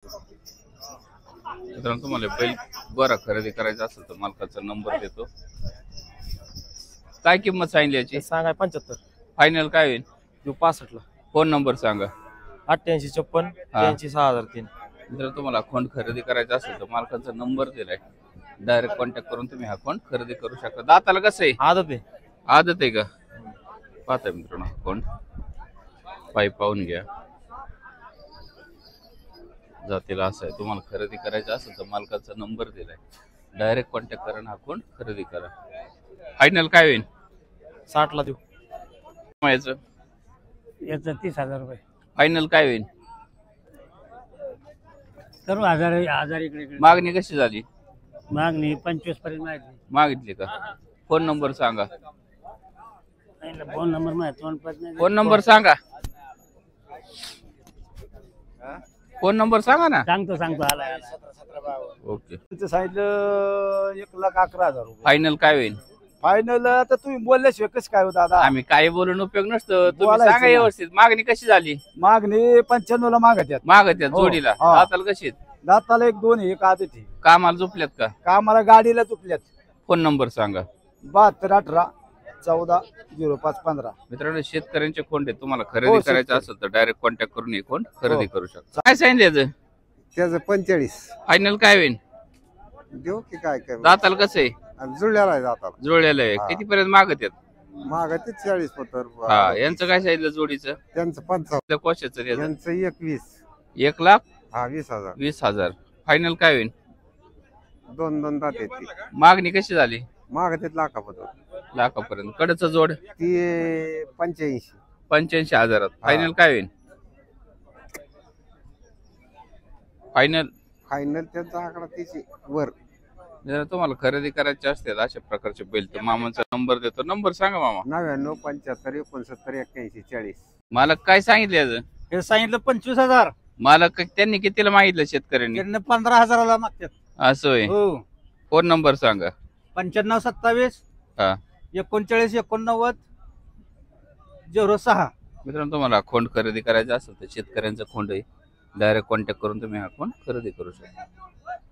मित्रांनो तुम्हाला बैल बरा खरेदी करायचा असेल तर मालकाचा नंबर देतो। काय किंमत सांगितली याची? सांगा 75। फायनल काय होईल? 65 ला। फोन नंबर सांगा। 8856 866003। जर तुम्हाला अकाउंट खरेदी करायचा असेल तर मालकाचा नंबर दिलाय, डायरेक्ट कॉन्टॅक्ट करून तुम्ही अकाउंट खरेदी करू शकता। दाताला कसं आहे? आदत आहे। आदत आहे का? पाहता मित्रांनो अकाउंट पाईप पाहून घ्या। जातीला असं आहे, तुम्हाला खरेदी करायचं असेल तर मालकाचा नंबर दिलाय, डायरेक्ट कॉन्टॅक्ट करा ना अकाउंट खरेदी करा। फायनल काय होईल? 60 ला देऊ। याचं 30,000 रुपये। फायनल काय होईल? सर्व हजार इकडे मागणी कशी झाली? मागणी 25 पर्यंत मागितली। मागितली का? फोन नंबर सांगा। फोन नंबर फोन नंबर सांगा। फोन नंबर सांगा ना। सांगतो आला। ओके। सांगितलं 1,11,000 रुपये। फायनल काय होईल? फायनल आता तुम्ही बोलल्याशिवाय कसं काय हो दादा? आम्ही काय बोलून उपयोग नसतो, तुम्ही बोलायचं सांगा ना. व्यवस्थित। मागणी कशी झाली? मागणी 95 ला मागत आहेत। मागत आहेत हो, जोडीला। हा. दाताला कशी आहेत? दाताला 1 2 एक आदत आहे। कामाला झोपल्यात का? कामाला गाडीला चुकल्यात। फोन नंबर सांगा। 72 18 14 05 15। मित्रांनो शेतकऱ्यांचे कोंड आहेत, तुम्हाला हो, खरेदी करायचं शेतकरी. असेल तर डायरेक्ट कॉन्टॅक्ट करून हे कोंड खरेदी हो. करू शकता। काय सांगितलं याचं? त्याचं 45 फायनल काय होईल? देऊ की काय काय दाताला कसं आहे? जुळल्याला आहे जाताला जुळलेलं आहे। हा. कितीपर्यंत मागत आहेत? माग ते 40 पतर हा, यांचं काय सांगितलं जोडीचं? त्यांचं 55 त्या कोशाचं याचं? यांचं 21 1,20,000 हा 20,000 20,000। फायनल काय होईल? 2 दात येते मागणी कशी झाली? माग ते लाखापतर लाखापर्यंत। कडचं जोड ती 85 85,000। फायनल काय होईल? फायनल फायनल त्यांचा आकडा त्याची वर। जर तुम्हाला खरेदी करायचे असतील अशा प्रकारचे बैल तर मामाचा नंबर देतो। नंबर सांगा मामा। 99 75 69 81 40। मालक काय सांगितले याचं? हे सांगितलं 25,000। मालक त्यांनी कितीला मागितलं शेतकऱ्यांनी? त्यांनी 15,000 मागतात। असं होय। हो। फोन नंबर सांगा। 95 27 हा 39 89 06। मित्रांनो तुम्हाला अकाउंट खरेदी करायचं असेल तर शेतकऱ्यांचा खोंड आहे, डायरेक्ट कॉन्टॅक्ट करून तुम्ही अकाउंट खरेदी करू शकता।